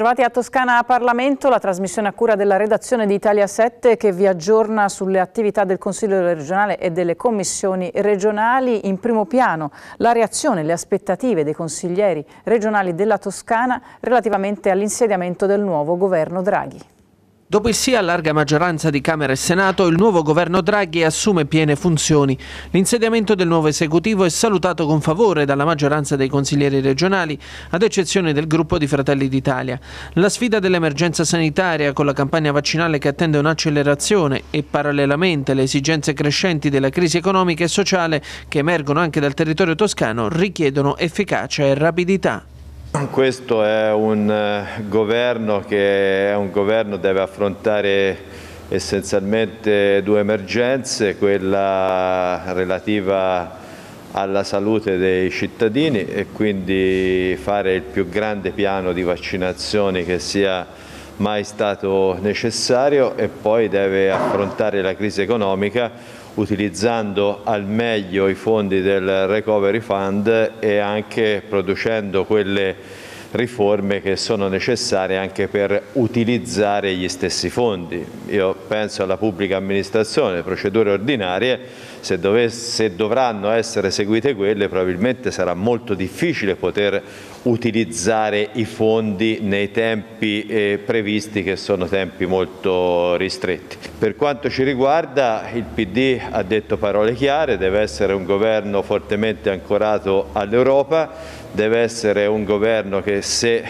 Bentrovati a Toscana Parlamento, la trasmissione a cura della redazione di Italia 7 che vi aggiorna sulle attività del Consiglio regionale e delle commissioni regionali. In primo piano la reazione e le aspettative dei consiglieri regionali della Toscana relativamente all'insediamento del nuovo governo Draghi. Dopo il sì a larga maggioranza di Camera e Senato, il nuovo governo Draghi assume piene funzioni. L'insediamento del nuovo esecutivo è salutato con favore dalla maggioranza dei consiglieri regionali, ad eccezione del gruppo di Fratelli d'Italia. La sfida dell'emergenza sanitaria, con la campagna vaccinale che attende un'accelerazione e parallelamente le esigenze crescenti della crisi economica e sociale che emergono anche dal territorio toscano, richiedono efficacia e rapidità. Questo è un governo che deve affrontare essenzialmente due emergenze, quella relativa alla salute dei cittadini e quindi fare il più grande piano di vaccinazioni che sia mai stato necessario, e poi deve affrontare la crisi economica utilizzando al meglio i fondi del Recovery Fund e anche producendo quelle riforme che sono necessarie anche per utilizzare gli stessi fondi. Io penso alla pubblica amministrazione, le procedure ordinarie, se dovranno essere seguite quelle, probabilmente sarà molto difficile poter utilizzare i fondi nei tempi previsti, che sono tempi molto ristretti. Per quanto ci riguarda, il PD ha detto parole chiare: deve essere un governo fortemente ancorato all'Europa, deve essere un governo che,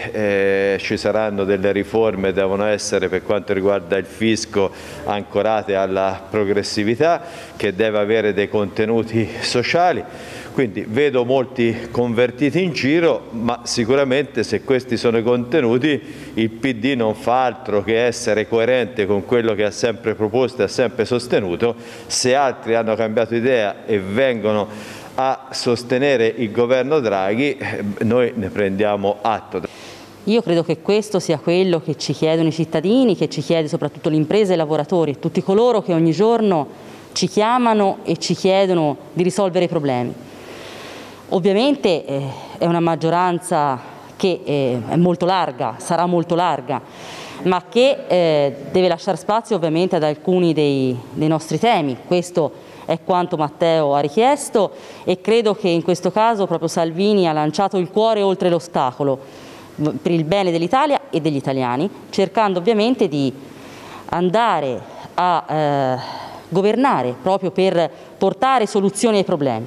se ci saranno delle riforme, devono essere, per quanto riguarda il fisco, ancorate alla progressività, che deve avere dei contenuti sociali. Quindi vedo molti convertiti in giro, ma sicuramente se questi sono i contenuti, il PD non fa altro che essere coerente con quello che ha sempre proposto e ha sempre sostenuto. Se altri hanno cambiato idea e vengono a sostenere il governo Draghi, noi ne prendiamo atto. Io credo che questo sia quello che ci chiedono i cittadini, che ci chiede soprattutto l'impresa e i lavoratori, tutti coloro che ogni giorno ci chiamano e ci chiedono di risolvere i problemi. Ovviamente è una maggioranza che è molto larga, sarà molto larga, ma che deve lasciare spazio ovviamente ad alcuni dei nostri temi. Questo è quanto Matteo ha richiesto, e credo che in questo caso proprio Salvini ha lanciato il cuore oltre l'ostacolo per il bene dell'Italia e degli italiani, cercando ovviamente di andare a governare proprio per portare soluzioni ai problemi,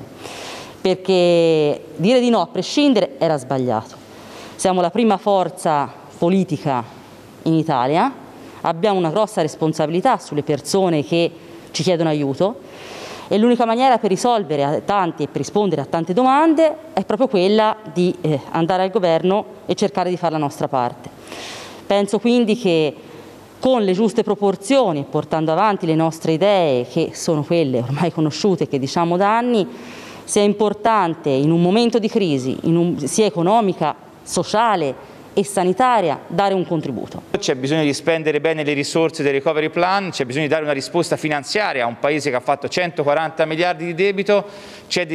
perché dire di no a prescindere era sbagliato. Siamo la prima forza politica in Italia, abbiamo una grossa responsabilità sulle persone che ci chiedono aiuto, e l'unica maniera per risolvere a tanti e per rispondere a tante domande è proprio quella di andare al governo e cercare di fare la nostra parte. Penso quindi che con le giuste proporzioni, portando avanti le nostre idee, che sono quelle ormai conosciute, che diciamo da anni, sia importante in un momento di crisi, sia economica, sociale e sanitaria, dare un contributo. C'è bisogno di spendere bene le risorse del Recovery Plan, c'è bisogno di dare una risposta finanziaria a un Paese che ha fatto 140 miliardi di debito, c'è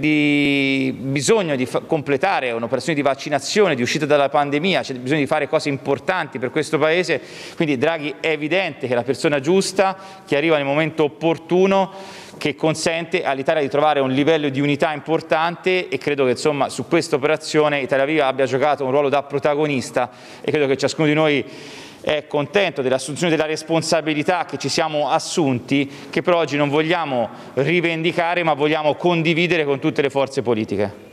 bisogno di completare un'operazione di vaccinazione, di uscita dalla pandemia, c'è bisogno di fare cose importanti per questo Paese, quindi Draghi è evidente che è la persona giusta, che arriva nel momento opportuno, che consente all'Italia di trovare un livello di unità importante, e credo che insomma su questa operazione Italia Viva abbia giocato un ruolo da protagonista, e credo che ciascuno di noi è contento dell'assunzione della responsabilità che ci siamo assunti, che però oggi non vogliamo rivendicare ma vogliamo condividere con tutte le forze politiche.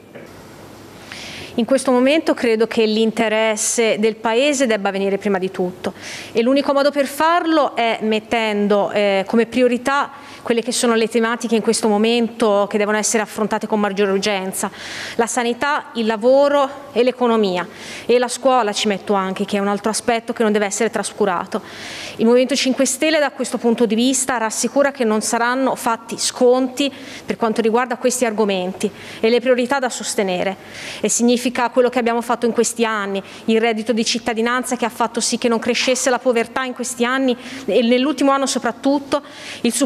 In questo momento credo che l'interesse del Paese debba venire prima di tutto, e l'unico modo per farlo è mettendo come priorità quelle che sono le tematiche in questo momento che devono essere affrontate con maggiore urgenza: la sanità, il lavoro e l'economia, e la scuola ci metto anche, che è un altro aspetto che non deve essere trascurato. Il Movimento 5 Stelle da questo punto di vista rassicura che non saranno fatti sconti per quanto riguarda questi argomenti e le priorità da sostenere, e significa quello che abbiamo fatto in questi anni, il reddito di cittadinanza che ha fatto sì che non crescesse la povertà in questi anni e nell'ultimo anno soprattutto, il super bonus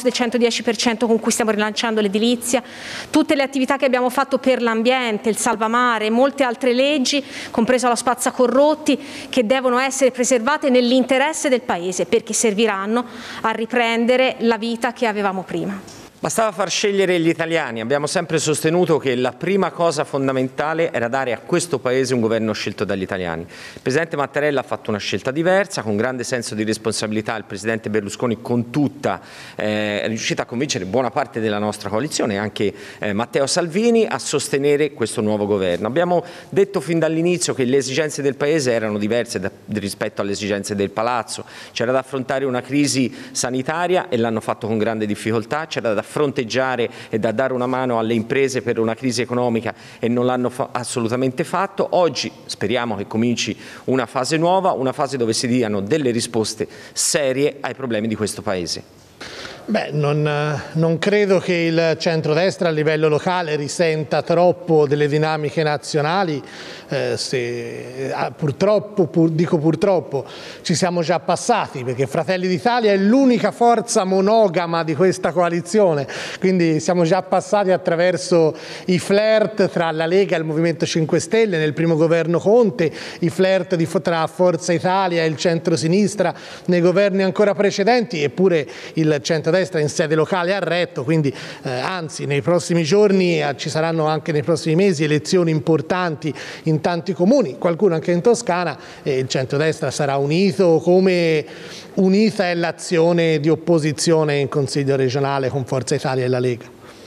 bonus del 110% con cui stiamo rilanciando l'edilizia, tutte le attività che abbiamo fatto per l'ambiente, il salvamare, molte altre leggi, compreso la spazzacorrotti, che devono essere preservate nell'interesse del Paese, perché serviranno a riprendere la vita che avevamo prima. Bastava far scegliere gli italiani. Abbiamo sempre sostenuto che la prima cosa fondamentale era dare a questo Paese un governo scelto dagli italiani. Il Presidente Mattarella ha fatto una scelta diversa, con grande senso di responsabilità. Il Presidente Berlusconi con tutta è riuscito a convincere buona parte della nostra coalizione, anche Matteo Salvini, a sostenere questo nuovo governo. Abbiamo detto fin dall'inizio che le esigenze del Paese erano diverse rispetto alle esigenze del Palazzo. C'era da affrontare una crisi sanitaria e l'hanno fatto con grande difficoltà, c'era da fronteggiare e da dare una mano alle imprese per una crisi economica e non l'hanno assolutamente fatto. Oggi speriamo che cominci una fase nuova, una fase dove si diano delle risposte serie ai problemi di questo Paese. Beh, non credo che il centrodestra a livello locale risenta troppo delle dinamiche nazionali, purtroppo, dico purtroppo, ci siamo già passati, perché Fratelli d'Italia è l'unica forza monogama di questa coalizione, quindi siamo già passati attraverso i flirt tra la Lega e il Movimento 5 Stelle nel primo governo Conte, i flirt tra Forza Italia e il centro-sinistra nei governi ancora precedenti, eppure il centrodestra in sede locale ha retto, quindi anzi nei prossimi giorni ci saranno anche nei prossimi mesi elezioni importanti in tanti comuni, qualcuno anche in Toscana, e il centrodestra sarà unito come unita è l'azione di opposizione in Consiglio regionale con Forza Italia e la Lega.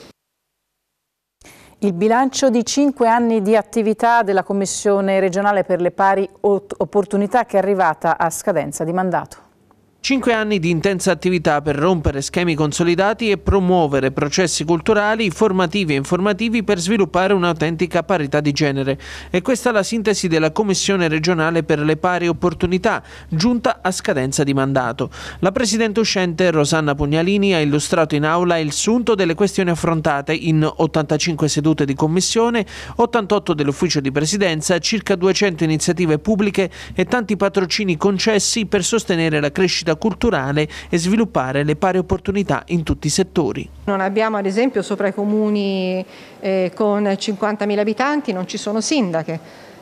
Il bilancio di 5 anni di attività della Commissione regionale per le pari opportunità che è arrivata a scadenza di mandato. 5 anni di intensa attività per rompere schemi consolidati e promuovere processi culturali, formativi e informativi per sviluppare un'autentica parità di genere. E questa è la sintesi della Commissione regionale per le pari opportunità, giunta a scadenza di mandato. La Presidente uscente Rosanna Pugnalini ha illustrato in aula il sunto delle questioni affrontate in 85 sedute di Commissione, 88 dell'Ufficio di Presidenza, circa 200 iniziative pubbliche e tanti patrocini concessi per sostenere la crescita culturale e sviluppare le pari opportunità in tutti i settori. Non abbiamo ad esempio sopra i comuni con 50.000 abitanti non ci sono sindache.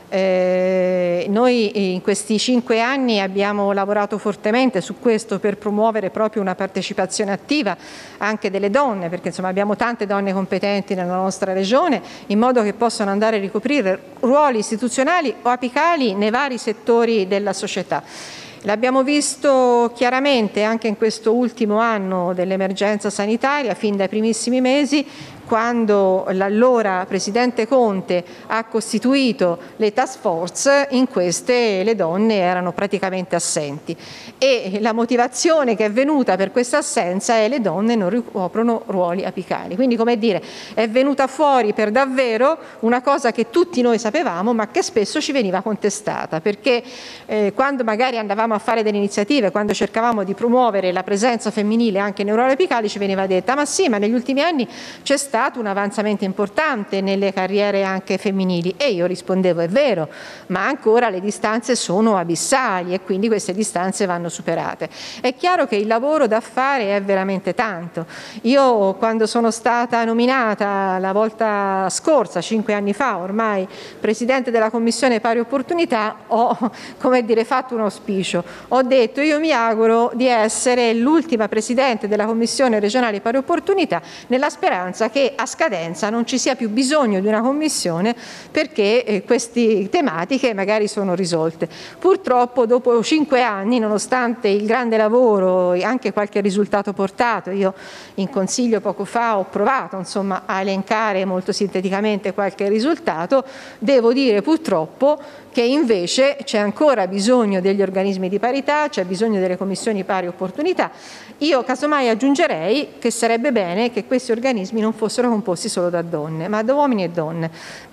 Noi in questi 5 anni abbiamo lavorato fortemente su questo per promuovere proprio una partecipazione attiva anche delle donne, perché insomma abbiamo tante donne competenti nella nostra regione, in modo che possano andare a ricoprire ruoli istituzionali o apicali nei vari settori della società. L'abbiamo visto chiaramente anche in questo ultimo anno dell'emergenza sanitaria, fin dai primissimi mesi, quando l'allora Presidente Conte ha costituito le task force, in queste le donne erano praticamente assenti e la motivazione che è venuta per questa assenza è: le donne non ricoprono ruoli apicali. Quindi, come dire, è venuta fuori per davvero una cosa che tutti noi sapevamo ma che spesso ci veniva contestata, perché quando magari andavamo a fare delle iniziative, quando cercavamo di promuovere la presenza femminile anche nei ruoli apicali, ci veniva detta: ma sì, ma negli ultimi anni c'è stato un avanzamento importante nelle carriere anche femminili. E io rispondevo: è vero, ma ancora le distanze sono abissali e quindi queste distanze vanno superate. È chiaro che il lavoro da fare è veramente tanto. Io, quando sono stata nominata la volta scorsa, 5 anni fa ormai, Presidente della Commissione Pari Opportunità, ho, come dire, fatto un auspicio. Ho detto: io mi auguro di essere l'ultima Presidente della Commissione regionale Pari Opportunità, nella speranza che a scadenza non ci sia più bisogno di una commissione, perché queste tematiche magari sono risolte. Purtroppo dopo 5 anni, nonostante il grande lavoro e anche qualche risultato portato, io in Consiglio poco fa ho provato insomma a elencare molto sinteticamente qualche risultato, devo dire purtroppo che invece c'è ancora bisogno degli organismi di parità, c'è bisogno delle commissioni pari opportunità. Io casomai aggiungerei che sarebbe bene che questi organismi non fossero composti solo da donne, ma da uomini e donne,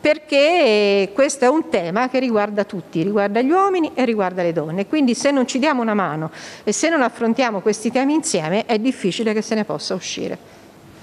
perché questo è un tema che riguarda tutti, riguarda gli uomini e riguarda le donne. Quindi se non ci diamo una mano e se non affrontiamo questi temi insieme, è difficile che se ne possa uscire.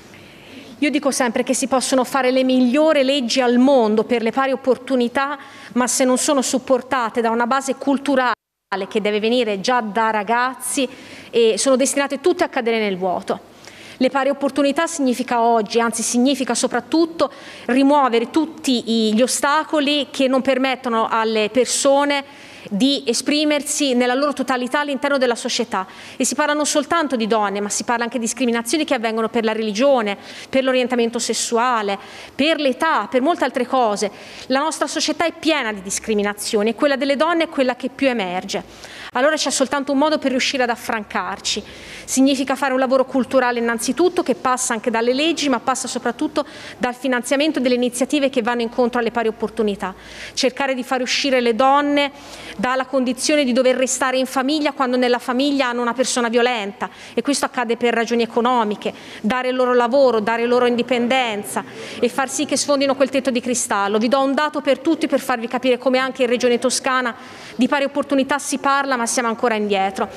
Io dico sempre che si possono fare le migliori leggi al mondo per le pari opportunità, ma se non sono supportate da una base culturale che deve venire già da ragazzi, sono destinate tutte a cadere nel vuoto. Le pari opportunità significa oggi, anzi significa soprattutto rimuovere tutti gli ostacoli che non permettono alle persone di esprimersi nella loro totalità all'interno della società. E si parla non soltanto di donne, ma si parla anche di discriminazioni che avvengono per la religione, per l'orientamento sessuale, per l'età, per molte altre cose. La nostra società è piena di discriminazioni e quella delle donne è quella che più emerge. Allora c'è soltanto un modo per riuscire ad affrancarci. Significa fare un lavoro culturale innanzitutto, che passa anche dalle leggi, ma passa soprattutto dal finanziamento delle iniziative che vanno incontro alle pari opportunità. Cercare di far uscire le donne dalla condizione di dover restare in famiglia quando nella famiglia hanno una persona violenta, e questo accade per ragioni economiche, dare loro lavoro, dare loro indipendenza e far sì che sfondino quel tetto di cristallo. Vi do un dato per tutti per farvi capire come anche in Regione Toscana di pari opportunità si parla, ma siamo ancora indietro.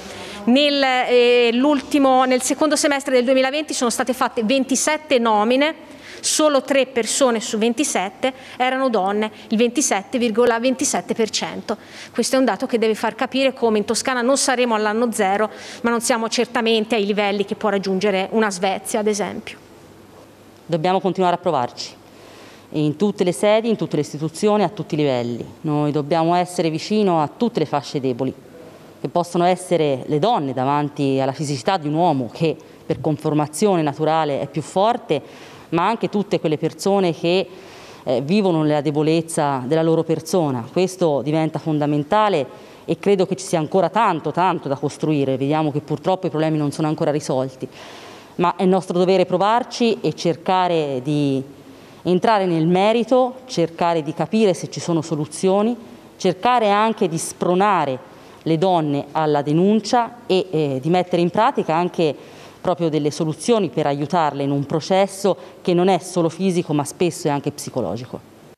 Nel secondo semestre del 2020 sono state fatte 27 nomine, solo 3 persone su 27 erano donne, il 27,27%. Questo è un dato che deve far capire come in Toscana non saremo all'anno zero, ma non siamo certamente ai livelli che può raggiungere una Svezia, ad esempio. Dobbiamo continuare a provarci, in tutte le sedi, in tutte le istituzioni, a tutti i livelli. Noi dobbiamo essere vicino a tutte le fasce deboli, che possono essere le donne davanti alla fisicità di un uomo che per conformazione naturale è più forte, ma anche tutte quelle persone che vivono nella debolezza della loro persona. Questo diventa fondamentale e credo che ci sia ancora tanto da costruire. Vediamo che purtroppo i problemi non sono ancora risolti, ma è nostro dovere provarci e cercare di entrare nel merito, cercare di capire se ci sono soluzioni, cercare anche di spronare le donne alla denuncia e di mettere in pratica anche proprio delle soluzioni per aiutarle in un processo che non è solo fisico ma spesso è anche psicologico.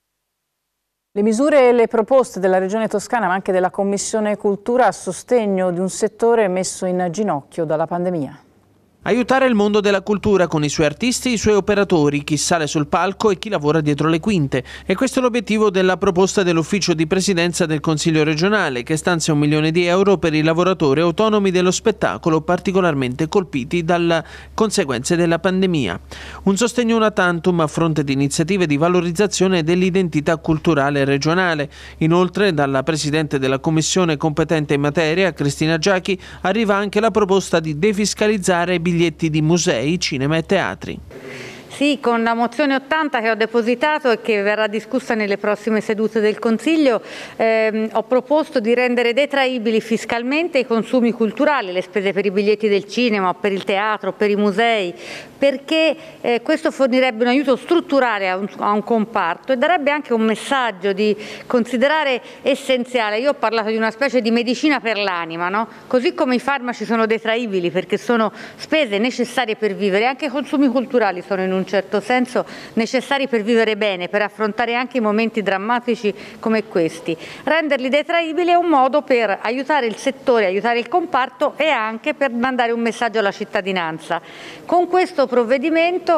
Le misure e le proposte della Regione Toscana ma anche della Commissione Cultura a sostegno di un settore messo in ginocchio dalla pandemia. Aiutare il mondo della cultura con i suoi artisti e i suoi operatori, chi sale sul palco e chi lavora dietro le quinte. E questo è l'obiettivo della proposta dell'ufficio di presidenza del Consiglio regionale, che stanzia €1 milione per i lavoratori autonomi dello spettacolo particolarmente colpiti dalle conseguenze della pandemia. Un sostegno una tantum a fronte di iniziative di valorizzazione dell'identità culturale regionale. Inoltre, dalla Presidente della Commissione competente in materia, Cristina Giachi, arriva anche la proposta di defiscalizzare biglietti di musei, cinema e teatri. Sì, con la mozione 80 che ho depositato e che verrà discussa nelle prossime sedute del Consiglio, ho proposto di rendere detraibili fiscalmente i consumi culturali, le spese per i biglietti del cinema, per il teatro, per i musei, perché questo fornirebbe un aiuto strutturale a un comparto e darebbe anche un messaggio di considerare essenziale. Io ho parlato di una specie di medicina per l'anima, no? Così come i farmaci sono detraibili perché sono spese necessarie per vivere, anche i consumi culturali sono in un certo senso necessari per vivere bene, per affrontare anche i momenti drammatici come questi. Renderli detraibili è un modo per aiutare il settore, aiutare il comparto e anche per mandare un messaggio alla cittadinanza. Con questo provvedimento,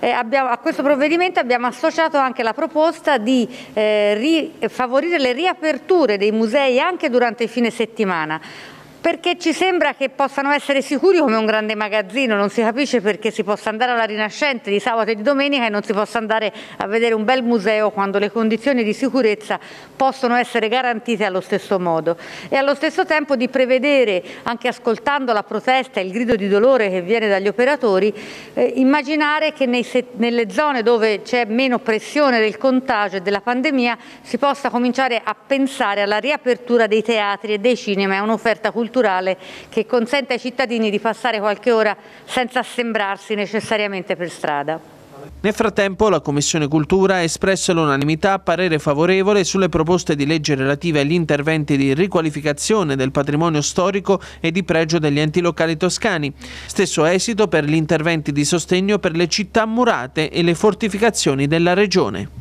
a questo provvedimento abbiamo associato anche la proposta di favorire le riaperture dei musei anche durante il fine settimana, perché ci sembra che possano essere sicuri come un grande magazzino, non si capisce perché si possa andare alla Rinascente di sabato e di domenica e non si possa andare a vedere un bel museo quando le condizioni di sicurezza possono essere garantite allo stesso modo. E allo stesso tempo di prevedere, anche ascoltando la protesta e il grido di dolore che viene dagli operatori, immaginare che nelle zone dove c'è meno pressione del contagio e della pandemia si possa cominciare a pensare alla riapertura dei teatri e dei cinema e a un'offerta culturale che consente ai cittadini di passare qualche ora senza assembrarsi necessariamente per strada. Nel frattempo la Commissione Cultura ha espresso all'unanimità parere favorevole sulle proposte di legge relative agli interventi di riqualificazione del patrimonio storico e di pregio degli enti locali toscani. Stesso esito per gli interventi di sostegno per le città murate e le fortificazioni della Regione.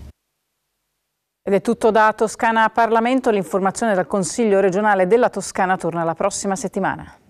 Ed è tutto da Toscana Parlamento, l'informazione dal Consiglio regionale della Toscana torna la prossima settimana.